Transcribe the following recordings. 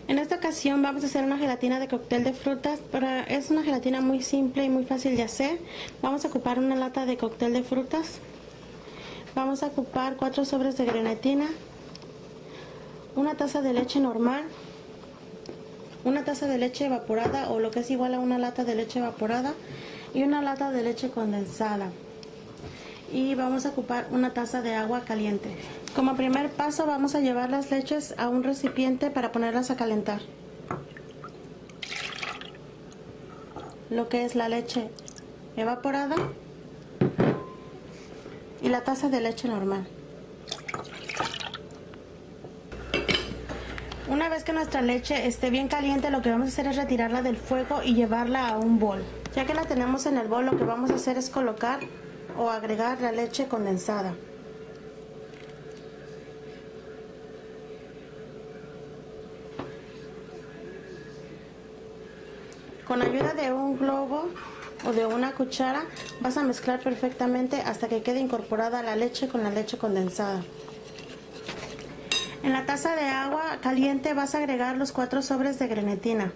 En esta ocasión vamos a hacer una gelatina de cóctel de frutas, pero es una gelatina muy simple y muy fácil de hacer. Vamos a ocupar una lata de cóctel de frutas. Vamos a ocupar 4 sobres de grenetina, una taza de leche normal, una taza de leche evaporada o lo que es igual a una lata de leche evaporada y una lata de leche condensada. Y vamos a ocupar una taza de agua caliente. Como primer paso vamos a llevar las leches a un recipiente para ponerlas a calentar. Lo que es la leche evaporada y la taza de leche normal. Una vez que nuestra leche esté bien caliente, lo que vamos a hacer es retirarla del fuego y llevarla a un bol. Ya que la tenemos en el bol, lo que vamos a hacer es colocar o agregar la leche condensada. Con ayuda de un globo o de una cuchara vas a mezclar perfectamente hasta que quede incorporada la leche con la leche condensada. En la taza de agua caliente vas a agregar los 4 sobres de grenetina.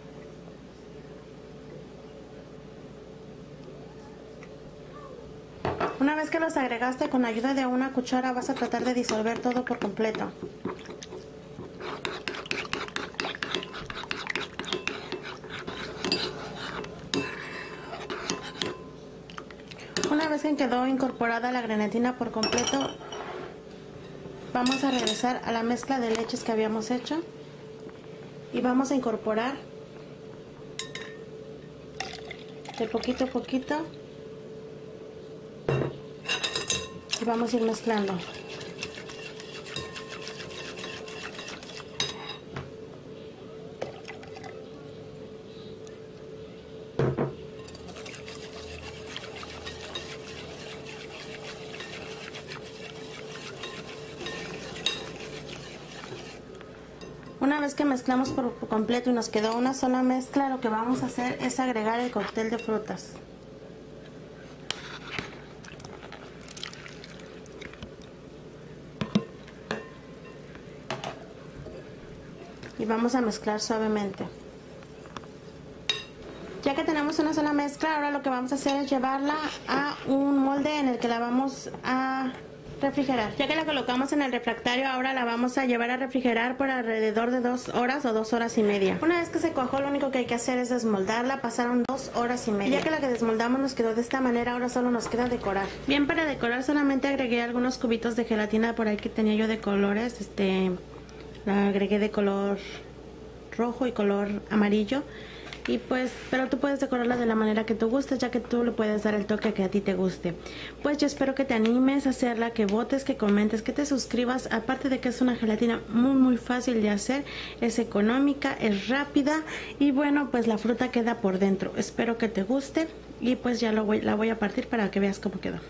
Una vez que los agregaste, con ayuda de una cuchara vas a tratar de disolver todo por completo. Una vez que quedó incorporada la grenetina por completo, vamos a regresar a la mezcla de leches que habíamos hecho y vamos a incorporar de poquito a poquito y vamos a ir mezclando. Una vez que mezclamos por completo y nos quedó una sola mezcla, lo que vamos a hacer es agregar el cóctel de frutas. Y vamos a mezclar suavemente. Ya que tenemos una sola mezcla, ahora lo que vamos a hacer es llevarla a un molde en el que la vamos a refrigerar. Ya que la colocamos en el refractario, ahora la vamos a llevar a refrigerar por alrededor de 2 horas o 2 horas y media. Una vez que se cuajó, lo único que hay que hacer es desmoldarla. Pasaron 2 horas y media. Ya que la que desmoldamos nos quedó de esta manera, ahora solo nos queda decorar. Bien, para decorar solamente agregué algunos cubitos de gelatina por ahí que tenía yo de colores. La agregué de color rojo y color amarillo. Y pues, pero tú puedes decorarla de la manera que tú gustes, ya que tú le puedes dar el toque que a ti te guste. Pues yo espero que te animes a hacerla, que votes, que comentes, que te suscribas. Aparte de que es una gelatina muy fácil de hacer, es económica, es rápida y bueno, pues la fruta queda por dentro. Espero que te guste y pues ya la voy a partir para que veas cómo quedó.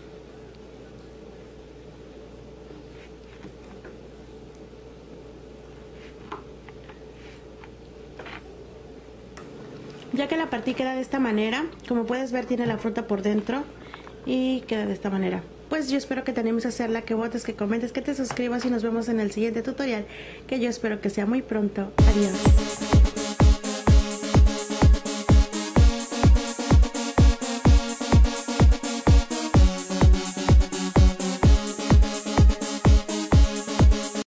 Ya que la partí, queda de esta manera. Como puedes ver, tiene la fruta por dentro y queda de esta manera. Pues yo espero que te animes a hacerla, que votes, que comentes, que te suscribas y nos vemos en el siguiente tutorial, que yo espero que sea muy pronto. Adiós.